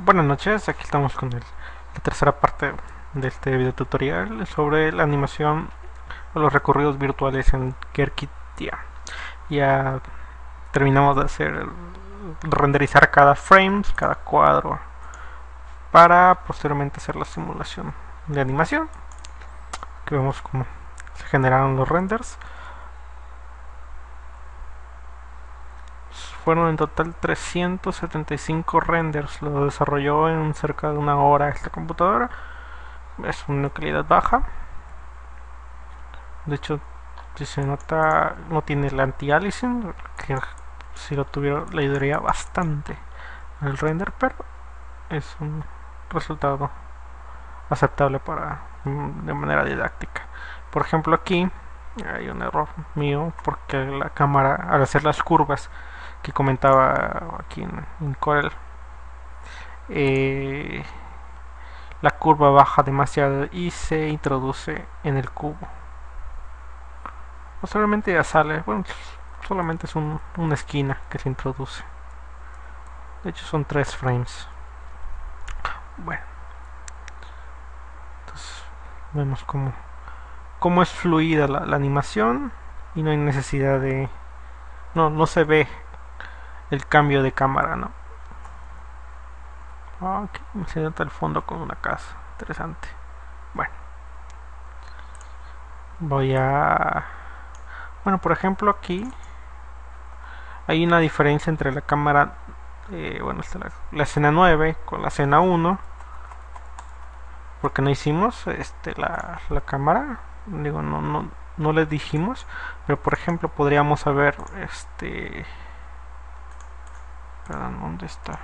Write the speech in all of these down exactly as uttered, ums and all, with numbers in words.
Buenas noches, aquí estamos con el- la tercera parte de este video tutorial sobre la animación o los recorridos virtuales en Kerkitia. Ya terminamos de hacer renderizar cada frame, cada cuadro, para posteriormente hacer la simulación de animación, que vemos cómo se generaron los renders. Fueron en total trescientos setenta y cinco renders. Lo desarrolló en cerca de una hora esta computadora. Es una calidad baja. De hecho, si se nota, no tiene el anti-aliasing, que si lo tuviera le ayudaría bastante al render, pero es un resultado aceptable para de manera didáctica. Por ejemplo, aquí hay un error mío porque la cámara, al hacer las curvas que comentaba aquí en, en Corel, eh, la curva baja demasiado y se introduce en el cubo. Posteriormente ya sale, bueno, solamente es un, una esquina que se introduce. De hecho son tres frames. Bueno, entonces vemos cómo, cómo es fluida la, la animación y no hay necesidad de... No, no se ve el cambio de cámara, ¿no? Ok, se nota el fondo con una casa. Interesante. Bueno, voy a... Bueno, por ejemplo aquí hay una diferencia entre la cámara, eh, bueno, esta la, la escena nueve con la escena uno, porque no hicimos este la, la cámara, digo, no, no, no les dijimos, pero por ejemplo podríamos saber, este, perdón, ¿dónde está?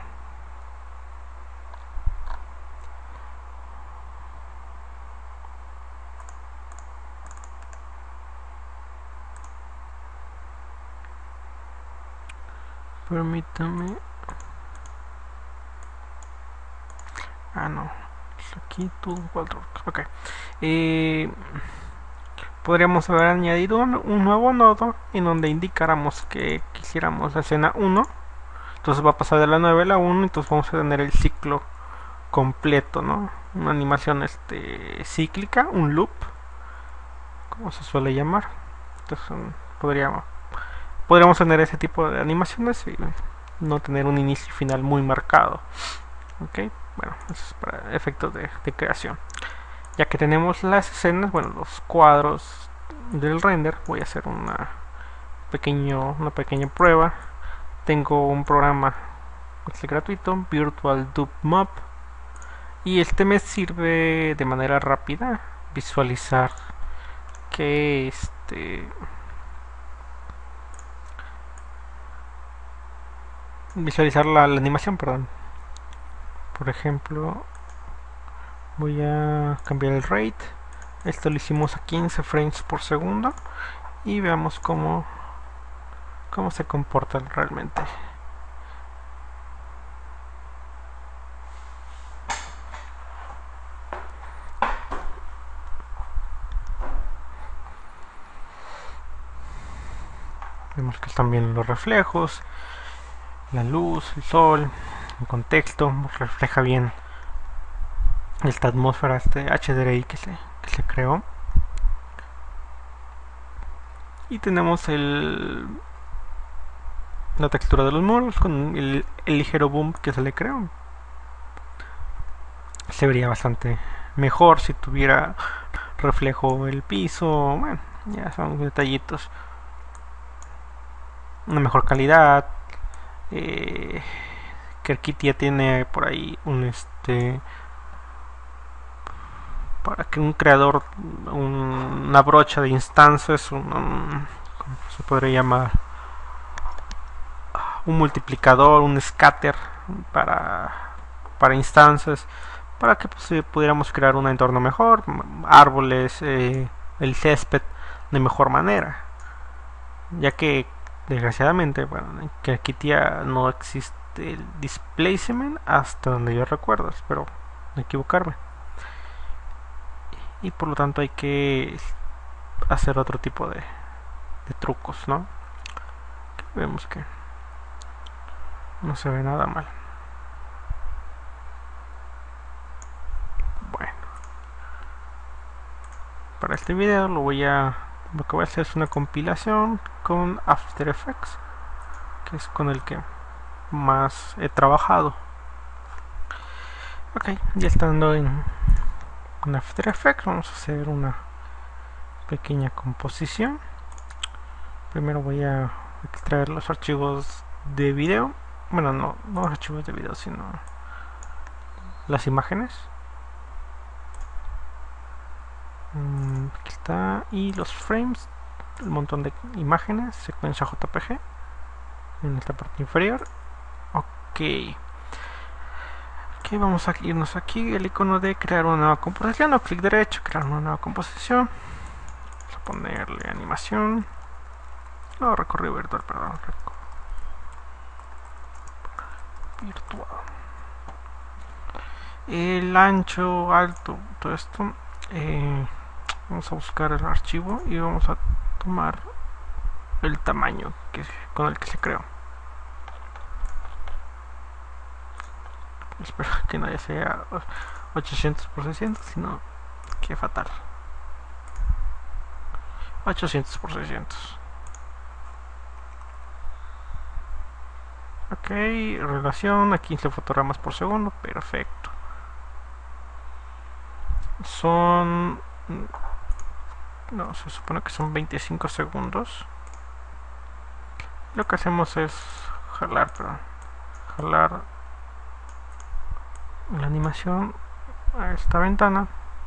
Permítame. Ah, no. Aquí todo cuatro. Ok. Eh, podríamos haber añadido un, un nuevo nodo en donde indicáramos que quisiéramos la escena uno. Entonces va a pasar de la nueve a la uno. Entonces vamos a tener el ciclo completo, ¿no? Una animación este, cíclica, un loop, como se suele llamar. Entonces um, podríamos, podríamos tener ese tipo de animaciones y no tener un inicio y final muy marcado. Ok, bueno, eso es para efectos de, de creación. Ya que tenemos las escenas, bueno, los cuadros del render, voy a hacer una, pequeño, una pequeña prueba. Tengo un programa este gratuito, Virtual Dub Mob, y este me sirve de manera rápida visualizar que este visualizar la, la animación, perdón. Por ejemplo, voy a cambiar el rate. Esto lo hicimos a quince frames por segundo y veamos cómo cómo se comporta realmente. Vemos que están bien los reflejos, la luz, el sol, el contexto, refleja bien esta atmósfera, este H D R I que se, que se creó. Y tenemos el la textura de los muros con el, el ligero boom que se le creó. Se vería bastante mejor si tuviera reflejo el piso. Bueno, ya son detallitos. Una mejor calidad. Eh, Kerkitia tiene por ahí un este para que un creador, un, una brocha de instancias, un, un, ¿cómo se podría llamar? Un multiplicador, un scatter para, para instancias, para que pues, pudiéramos crear un entorno mejor, árboles, eh, el césped de mejor manera, ya que desgraciadamente, bueno, en Kerkitia no existe el displacement hasta donde yo recuerdo, espero no equivocarme, y por lo tanto hay que hacer otro tipo de, de trucos, ¿no? Vemos que no se ve nada mal. para este video lo voy a lo que voy a hacer es una compilación con After Effects, que es con el que más he trabajado. Ok, ya estando en, en After Effects, vamos a hacer una pequeña composición. Primero voy a extraer los archivos de video, bueno, no, no los archivos de video, sino las imágenes. Mm, aquí está, y los frames, el montón de imágenes, secuencia J P G en esta parte inferior. Ok. Ok, vamos a irnos aquí, el icono de crear una nueva composición, o clic derecho, crear una nueva composición. Vamos a ponerle animación. No, recorrido virtual, perdón. Recorrido virtual. El ancho, alto, todo esto. Eh, vamos a buscar el archivo y vamos a tomar el tamaño que, con el que se creó. Espero que no sea ochocientos por seiscientos, sino que fatal. ochocientos por seiscientos. Ok, relación a quince fotogramas por segundo, perfecto. Son... no, se supone que son veinticinco segundos. Lo que hacemos es jalar, perdón, jalar la animación a esta ventana.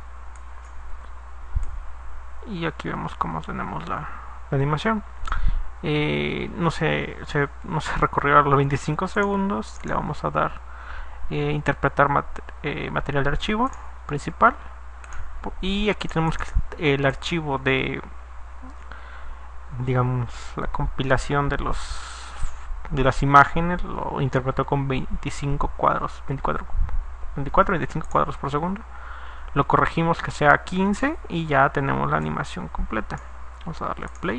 Y aquí vemos cómo tenemos la, la animación. Eh, no se, se, no se recorrió a los veinticinco segundos. Le vamos a dar eh, interpretar mat eh, material de archivo principal, y aquí tenemos el archivo de, digamos, la compilación de los de las imágenes. Lo interpretó con veinticinco cuadros, veinticuatro, veinticuatro, veinticinco cuadros por segundo. Lo corregimos que sea quince y ya tenemos la animación completa. Vamos a darle play.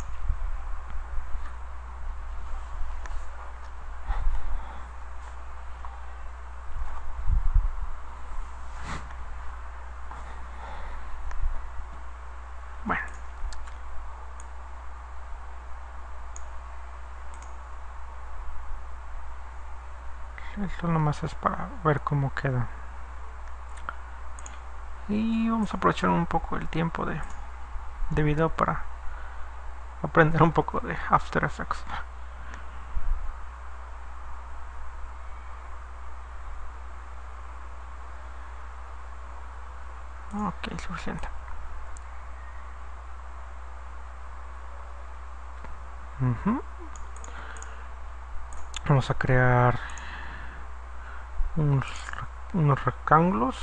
Bueno, esto nomás es para ver cómo queda. Y vamos a aprovechar un poco el tiempo de, de video para aprender un poco de After Effects. Ok, suficiente. Uh-huh. Vamos a crear unos, unos rectángulos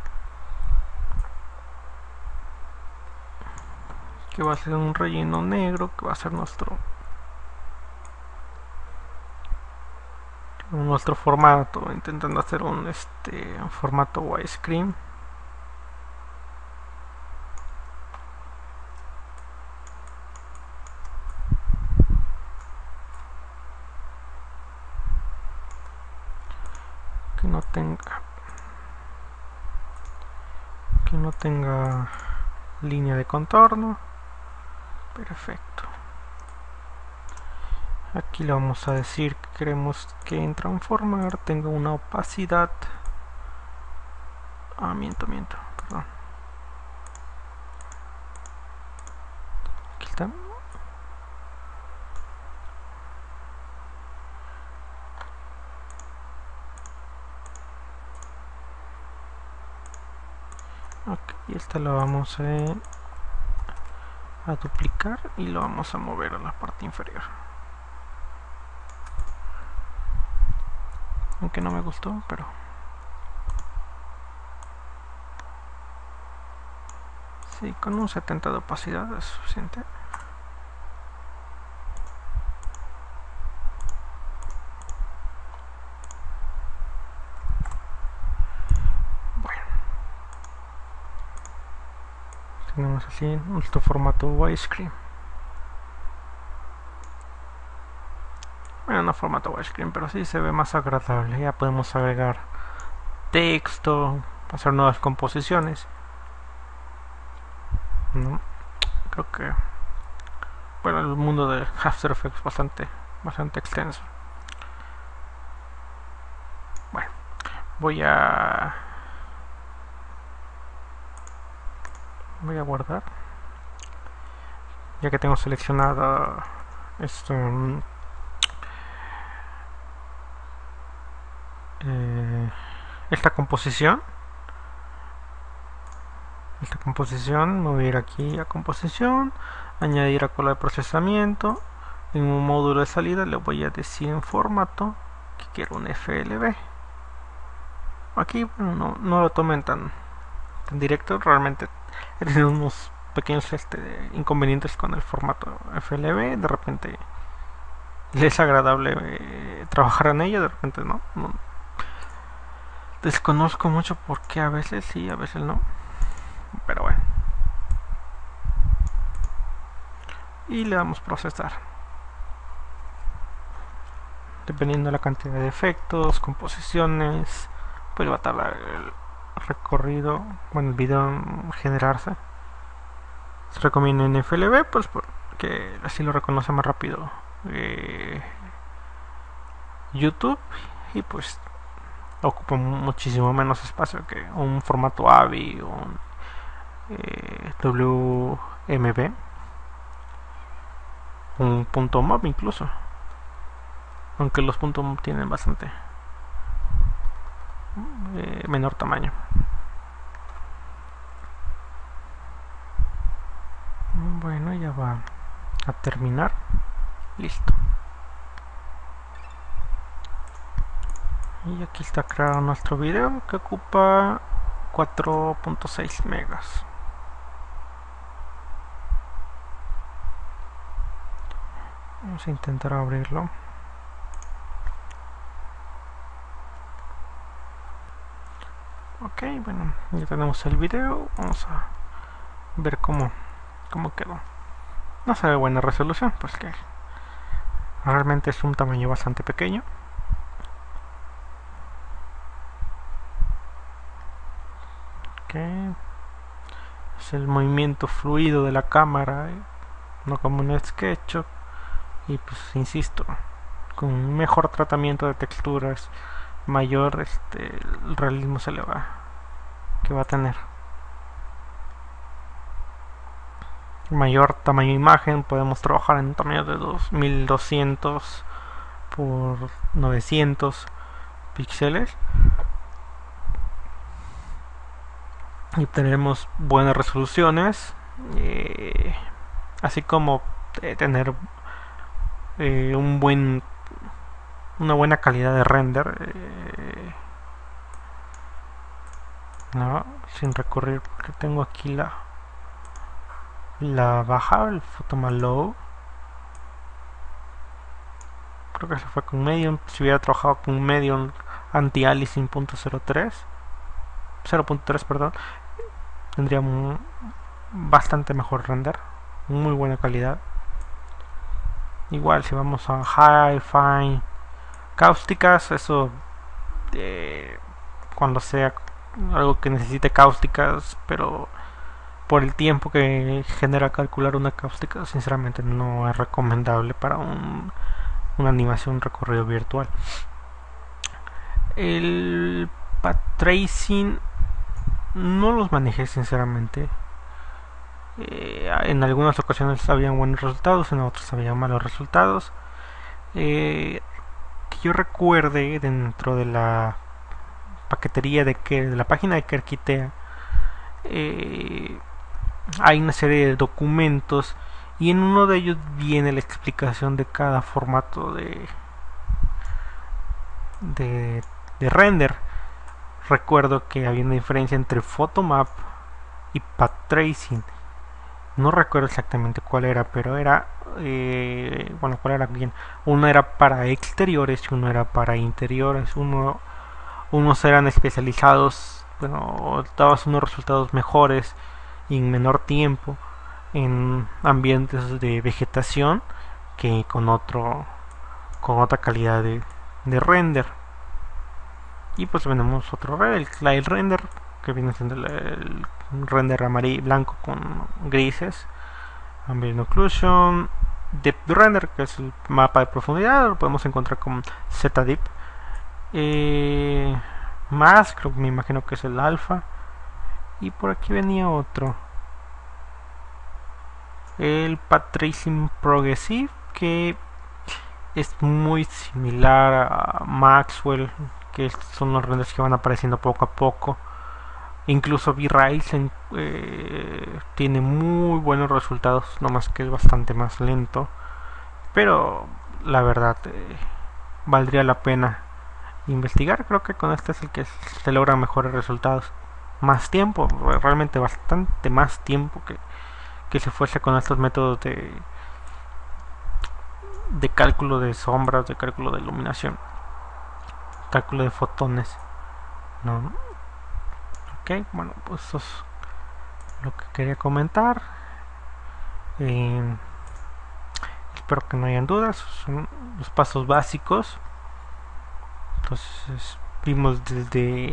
que va a ser un relleno negro, que va a ser nuestro nuestro formato, intentando hacer un este un formato widescreen. Que no tenga que no tenga línea de contorno. Perfecto. Aquí le vamos a decir que queremos que en transformar tenga una opacidad. Ah, miento, miento, perdón. Aquí está. Ok, y esta lo vamos a, a duplicar y lo vamos a mover a la parte inferior. Aunque no me gustó, pero sí, con un setenta de opacidad es suficiente. Bueno, tenemos así nuestro formato widescreen. Bueno, no formato widescreen, pero sí se ve más agradable. Ya podemos agregar texto, hacer nuevas composiciones. ¿no? Creo que bueno, el mundo de After Effects bastante bastante extenso. Bueno, voy a voy a guardar, ya que tengo seleccionada esto, eh, esta composición. Esta composición, me voy a ir aquí a composición, añadir a cola de procesamiento. En un módulo de salida le voy a decir en formato que quiero un F L V. Aquí bueno, no, no lo tomen tan, tan directo, realmente he tenido unos pequeños este, inconvenientes con el formato F L V. De repente es agradable eh, trabajar en ella, de repente no, no. Desconozco mucho por qué a veces sí, a veces no. Pero bueno. Y le damos procesar. Dependiendo de la cantidad de efectos, composiciones, pues va a tardar el recorrido, bueno, el video en generarse. Se recomienda en F L V, pues porque así lo reconoce más rápido eh, YouTube, y pues ocupa muchísimo menos espacio que un formato A V I o un eh, W M V, un punto mob incluso, aunque los puntos mob tienen bastante eh, menor tamaño. Bueno, ya va a terminar. Listo. Y aquí está creado nuestro video, que ocupa cuatro punto seis megas. Vamos a intentar abrirlo. Ok, bueno, ya tenemos el video. Vamos a ver cómo, cómo quedó. No se ve buena resolución, pues que realmente es un tamaño bastante pequeño. Ok, es el movimiento fluido de la cámara, no como un SketchUp. Y pues insisto, con un mejor tratamiento de texturas, mayor este el realismo se le va que va a tener. Mayor tamaño de imagen, podemos trabajar en un tamaño de dos mil doscientos por novecientos píxeles y obtendremos buenas resoluciones, eh, así como eh, tener eh, un buen una buena calidad de render, eh, no, sin recurrir, porque tengo aquí la la baja, el Photomax Low. Creo que se fue con Medium. Si hubiera trabajado con Medium anti-aliasing punto cero tres, cero punto tres, perdón, tendría un bastante mejor render, muy buena calidad. Igual si vamos a High, Fine, cáusticas, eso eh, cuando sea algo que necesite cáusticas, pero por el tiempo que genera calcular una cáustica, sinceramente no es recomendable para un, una animación, un recorrido virtual. El path tracing no los manejé sinceramente. Eh, en algunas ocasiones habían buenos resultados, en otras habían malos resultados. Eh, que yo recuerde, dentro de la paquetería de, que, de la página de Kerkitea, eh, hay una serie de documentos y en uno de ellos viene la explicación de cada formato de de, de render. Recuerdo que había una diferencia entre Photomap y Path Tracing. No recuerdo exactamente cuál era, pero era eh, bueno, cuál era bien. Uno era para exteriores y uno era para interiores. Uno, unos eran especializados, bueno, dabas unos resultados mejores y en menor tiempo en ambientes de vegetación que con otro con otra calidad de, de render. Y pues tenemos otro el Cloud Render, que viene siendo el, el un render amarillo blanco con grises. Ambient Occlusion, Depth Render, que es el mapa de profundidad, lo podemos encontrar con ZDeep. Eh, más, creo que me imagino que es el alfa. Y por aquí venía otro, el Path Tracing Progressive, que es muy similar a Maxwell, que son los renders que van apareciendo poco a poco. Incluso V-Rise eh, tiene muy buenos resultados, no más que es bastante más lento, pero la verdad eh, valdría la pena investigar. Creo que con este es el que se logran mejores resultados. Más tiempo, realmente bastante más tiempo que, que si fuese con estos métodos de, de cálculo de sombras, de cálculo de iluminación, cálculo de fotones, ¿no? Ok, bueno, pues eso es lo que quería comentar. Eh, espero que no hayan dudas. Son los pasos básicos. Entonces vimos desde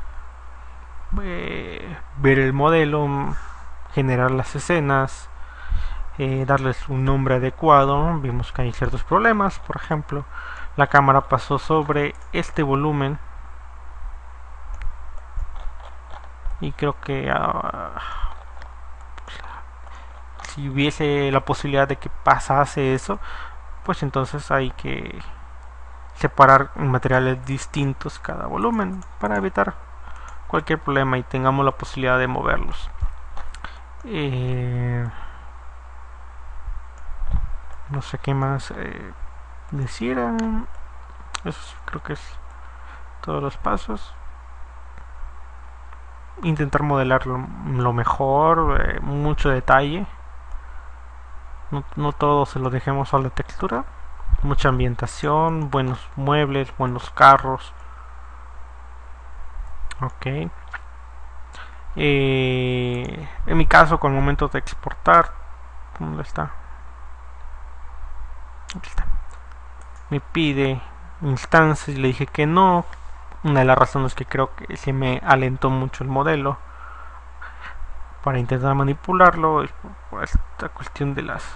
eh, ver el modelo, generar las escenas, eh, darles un nombre adecuado. Vimos que hay ciertos problemas. Por ejemplo, la cámara pasó sobre este volumen y creo que uh, si hubiese la posibilidad de que pasase eso, pues entonces hay que separar en materiales distintos cada volumen para evitar cualquier problema y tengamos la posibilidad de moverlos. Eh, no sé qué más eh, decir. Eso creo que es todos los pasos. Intentar modelar lo, lo mejor, eh, mucho detalle. No, no todo se lo dejemos a la textura. Mucha ambientación, buenos muebles, buenos carros. Ok. Eh, en mi caso, con el momento de exportar, ¿dónde está? Aquí está. Me pide instancias y le dije que no. Una de las razones que creo que se me alentó mucho el modelo para intentar manipularlo es por esta cuestión de las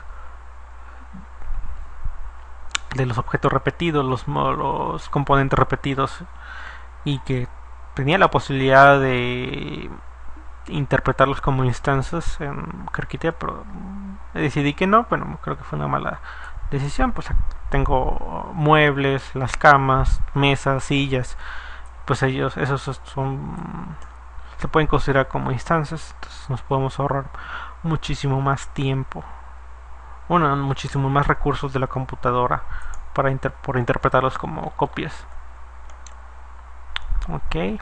de los objetos repetidos, los, los componentes repetidos, y que tenía la posibilidad de interpretarlos como instancias en Kerkitia, pero decidí que no. Bueno, creo que fue una mala decisión. Pues tengo muebles, las camas, mesas, sillas, pues ellos, esos son, se pueden considerar como instancias. Entonces nos podemos ahorrar muchísimo más tiempo, bueno, muchísimo más recursos de la computadora para inter por interpretarlos como copias. Ok.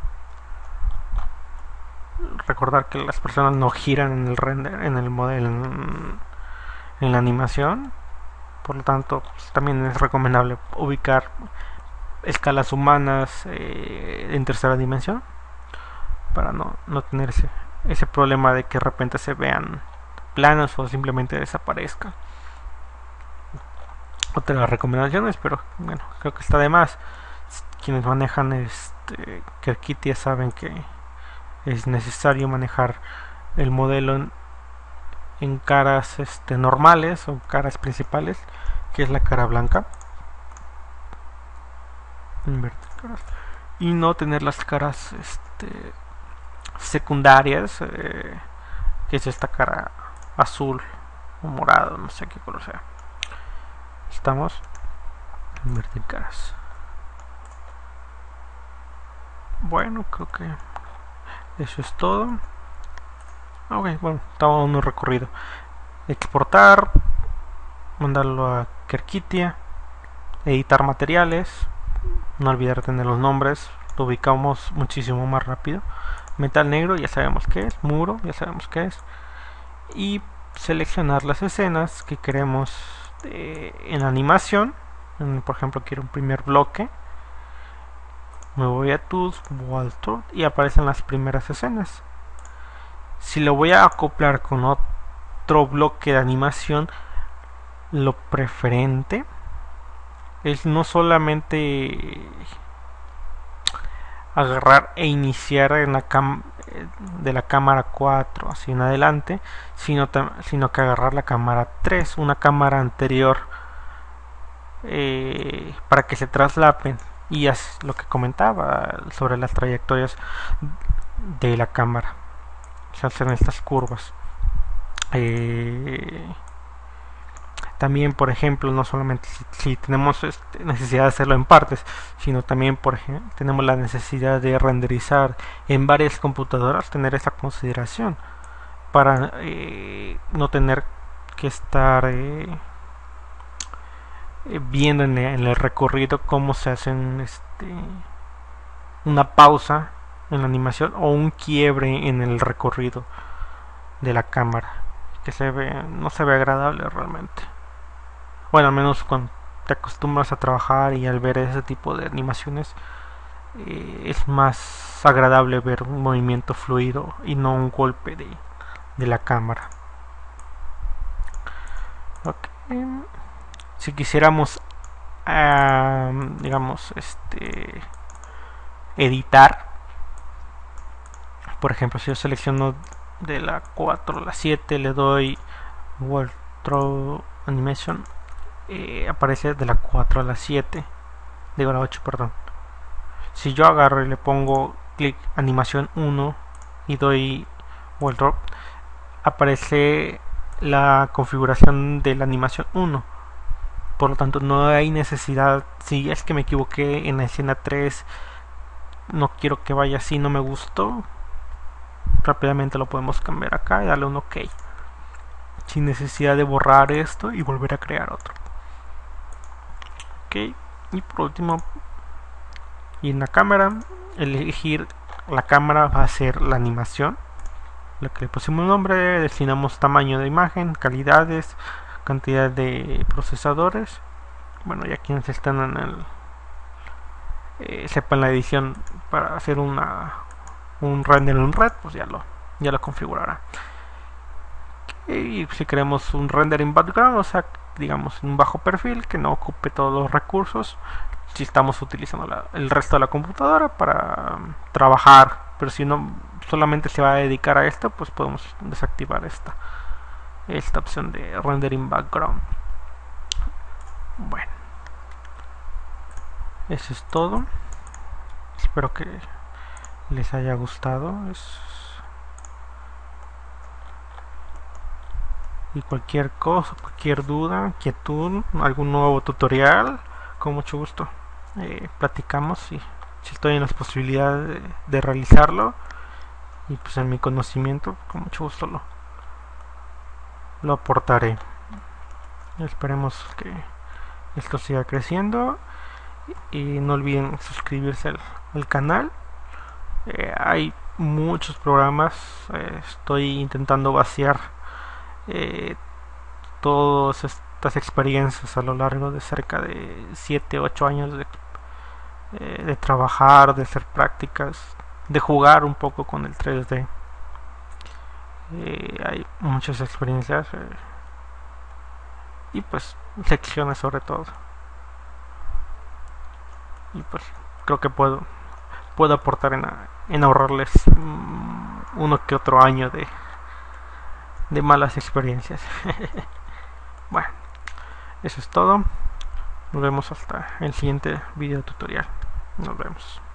Recordar que las personas no giran en el render, en el modelo, en, en la animación. Por lo tanto, pues, también es recomendable ubicar escalas humanas eh, en tercera dimensión para no, no tener ese, ese problema de que de repente se vean planos o simplemente desaparezcan. Otra de las recomendaciones, pero bueno, creo que está de más. Quienes manejan este Kerkitia saben que es necesario manejar el modelo en, en caras este, normales o caras principales, que es la cara blanca, y no tener las caras este, secundarias, eh, que es esta cara azul o morado, no sé qué color sea. Estamos invertir caras. Bueno, creo que eso es todo. Ok, bueno, estamos en un recorrido. Exportar, mandarlo a Kerkitia, editar materiales, no olvidar tener los nombres, lo ubicamos muchísimo más rápido. Metal negro, ya sabemos qué es. Muro, ya sabemos qué es. Y seleccionar las escenas que queremos de, en animación. Por ejemplo, quiero un primer bloque. Me voy a Tools, Wall Tool, y aparecen las primeras escenas. Si lo voy a acoplar con otro bloque de animación, lo preferente es no solamente agarrar e iniciar en la cam de la cámara cuatro así en adelante, sino, sino que agarrar la cámara tres, una cámara anterior, eh, para que se traslapen, y es lo que comentaba sobre las trayectorias de la cámara, se hacen estas curvas. Eh, también, por ejemplo, no solamente si, si tenemos este, necesidad de hacerlo en partes, sino también, por ejemplo, tenemos la necesidad de renderizar en varias computadoras, tener esa consideración para eh, no tener que estar eh, viendo en el, en el recorrido cómo se hace este, una pausa en la animación o un quiebre en el recorrido de la cámara, que se ve, no se ve agradable realmente. Bueno, al menos cuando te acostumbras a trabajar y al ver ese tipo de animaciones, eh, es más agradable ver un movimiento fluido y no un golpe de, de la cámara. Okay. Si quisiéramos, uh, digamos, este, editar, por ejemplo, si yo selecciono de la cuatro a la siete, le doy World Throw Animation, eh, aparece de la cuatro a la siete, digo la ocho, perdón. Si yo agarro y le pongo clic animación uno y doy World Drop, aparece la configuración de la animación uno. Por lo tanto, no hay necesidad, si es que me equivoqué en la escena tres, no quiero que vaya así, no me gustó, rápidamente lo podemos cambiar acá y darle un OK, sin necesidad de borrar esto y volver a crear otro. Ok, y por último, y en la cámara, elegir la cámara va a ser la animación, la que le pusimos nombre, destinamos tamaño de imagen, calidades, cantidad de procesadores. Bueno, ya quienes están en el eh, sepan la edición para hacer una un render en red, pues ya lo ya lo configurará. Y si queremos un render en background, o sea, digamos un bajo perfil que no ocupe todos los recursos, si estamos utilizando la, el resto de la computadora para um, trabajar, pero si no solamente se va a dedicar a esto, pues podemos desactivar esta esta opción de rendering background. Bueno, eso es todo. Espero que les haya gustado. Es... y cualquier cosa, cualquier duda, inquietud, algún nuevo tutorial, con mucho gusto eh, platicamos, y si estoy en las posibilidades de, de realizarlo y pues en mi conocimiento, con mucho gusto lo lo aportaré. Esperemos que esto siga creciendo y no olviden suscribirse al, al canal. Eh, hay muchos programas, eh, estoy intentando vaciar eh, todas estas experiencias a lo largo de cerca de siete ocho años de, eh, de trabajar, de hacer prácticas, de jugar un poco con el tres D. Eh, hay muchas experiencias eh, y pues lecciones sobre todo, y pues creo que puedo puedo aportar en, en ahorrarles um, uno que otro año de, de malas experiencias. Bueno, eso es todo, nos vemos hasta el siguiente video tutorial, nos vemos.